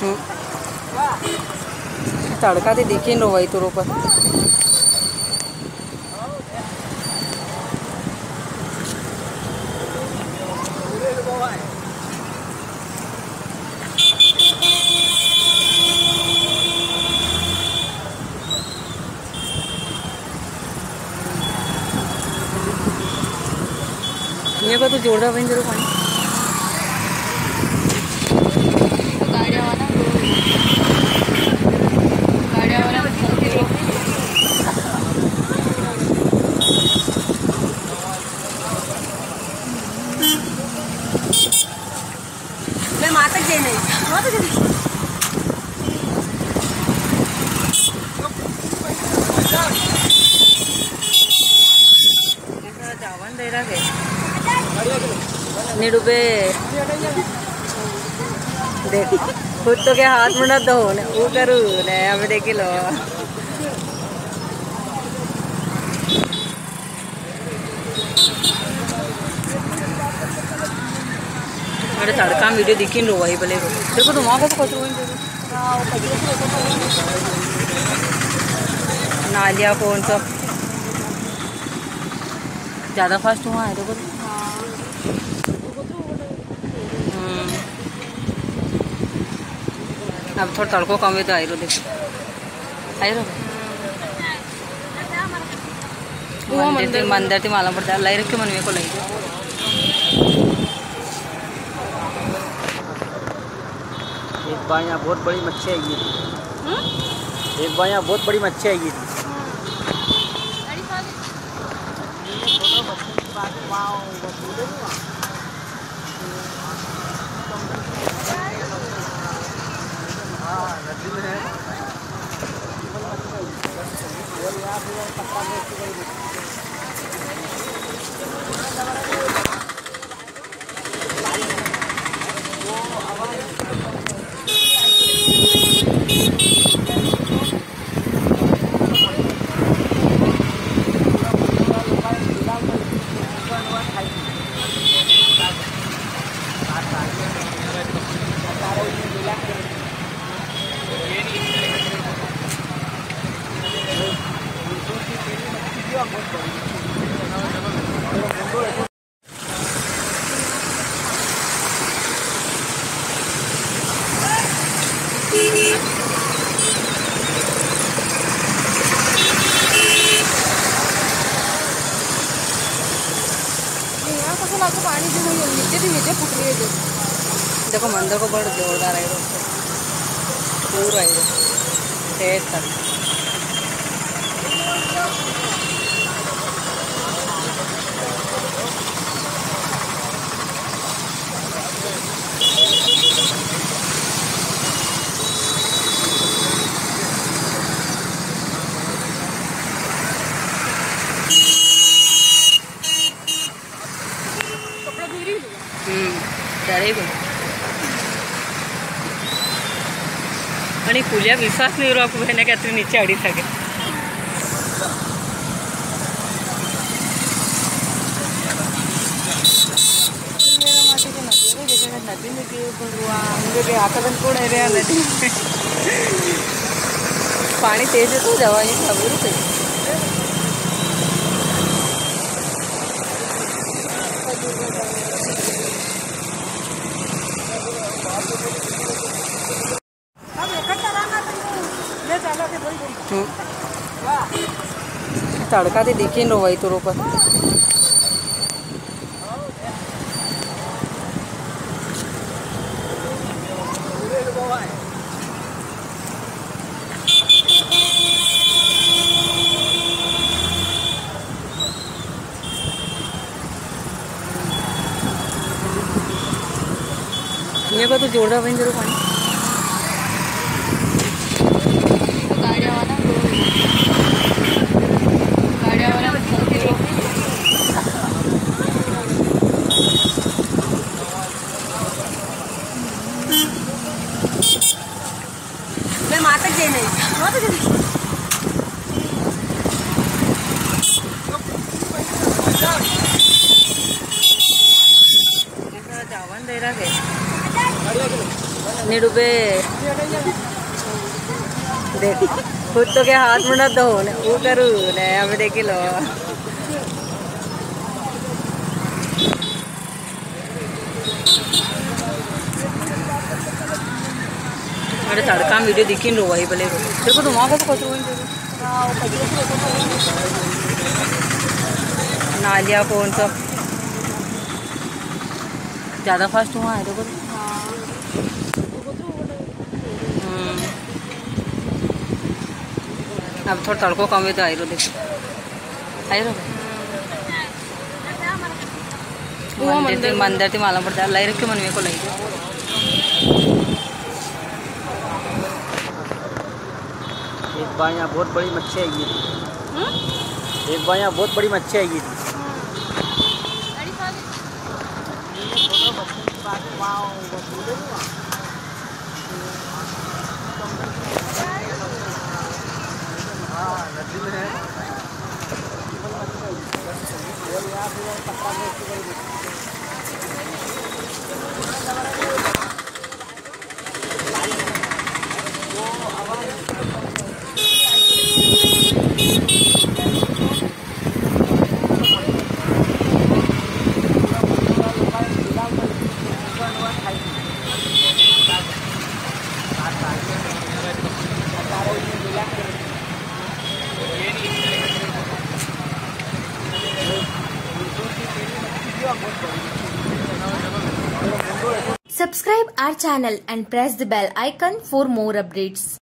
तड़का तो दिखी नो वही तुर पर ये को तो जोड़ा बन जरूर पानी निडुबे देख खुद तो क्या हाथ मुड़ा दो ने वो करू ने अब देख लो अरे तड़का वीडियो दिखी लो वही भले देखो तुम वहाँ को तो कचरू नालिया कौन सा ज़्यादा फास्ट हुआ है देखो अब थोड़ा तड़को कम है तो आई रो देखो आई रो मंदिर थी मालूम पड़ता है लाई रखे मनवे को लाई एक बार यहाँ बहुत बड़ी मच्छी आई थी एक बार यहाँ बहुत बड़ी मच्छी आई थी पानी जो नीचे फुट रही है देखो मंदिर को बड़ा जोरदार है पूरा है तेज तक आणि कुलिया विश्वास नहीं रहा बहने के अतरी नीचे अड़ी सके नदी में हाथ कोण है रे नदी पानी तेज है तो जावा खबर से तड़का तो दिखी नो वही तुर पर ये को तो जोड़ा बन जरूर पानी जावन दे रहा है नीडू पे देख खुद तो क्या हाथ मुड़ा तो हो वो करू ने हमें देख लो अरे सड़का वीडियो दिखी लो वही भले देखो तुम वहाँ को नालिया कौन सा ज़्यादा फास्ट हुआ है देखो अब थोड़ा तड़को कम है तो आई रो देखो आई रो मंदिर थी माला पड़ता लाई रखे मन में को लाई एक बार यहाँ बहुत बड़ी मच्छी आई थी। एक बार यहाँ बहुत बड़ी मच्छी आई थी। Subscribe our channel and press the bell icon for more updates.